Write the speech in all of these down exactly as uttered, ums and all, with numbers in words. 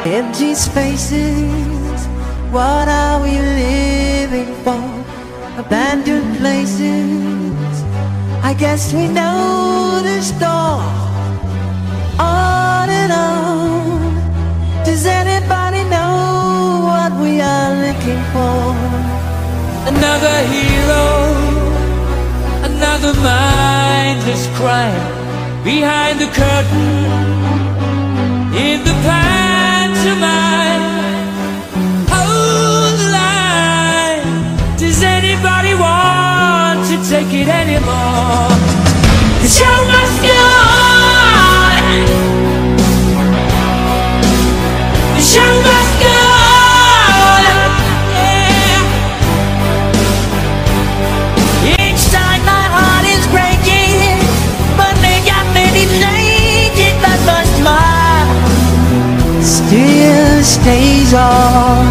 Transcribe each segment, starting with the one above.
Empty spaces, what are we living for? Abandoned places, I guess we know the score. On and on, does anybody know what we are looking for? Another hero, another mindless crime behind the curtain, in the pantomime. Hold the line, does anybody want to take it anymore? The show must go on. The show must go on. Yeah. Each time my heart is breaking, but they got many changes, but my smile still stays on.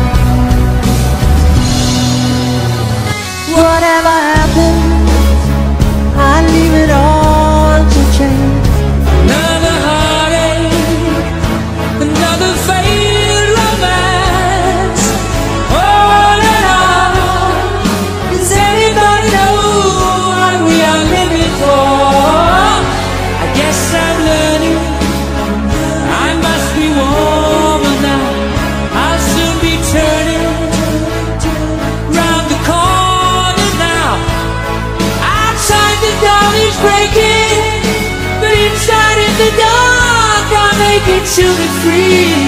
Whatever happens, I leave it all to change. Another heartache, another failed romance. On and on, does anybody know what we are living for? I guess I'm learning, I must be warmer now. I'll soon be turning round the corner now. Outside the dawn is breaking, but inside in the dark I'll make it to be free.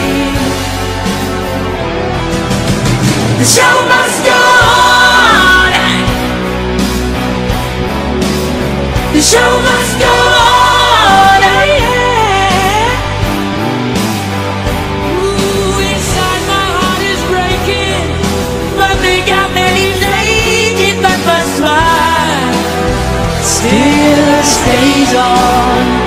The show must go on. The show must go on. Yeah. Ooh, inside my heart is breaking, but they got many changes, but my smile still stays on.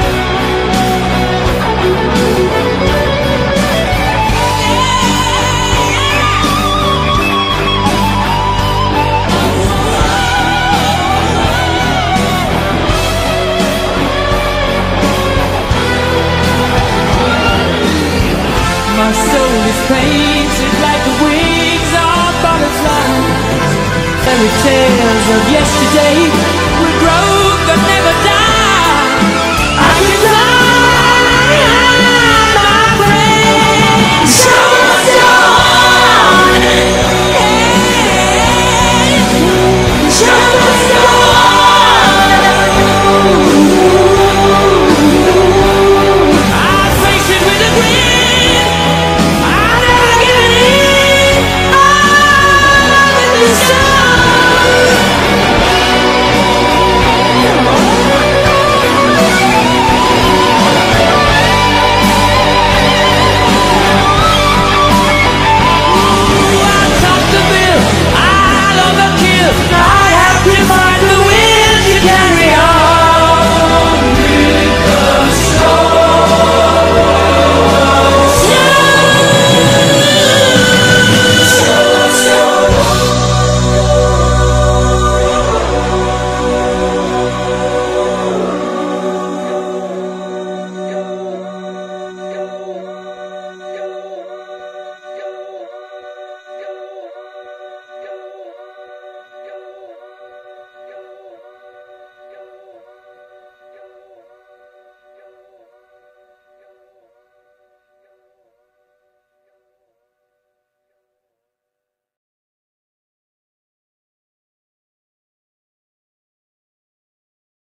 My soul is painted like the wings of butterflies, fairy tales of yesterday.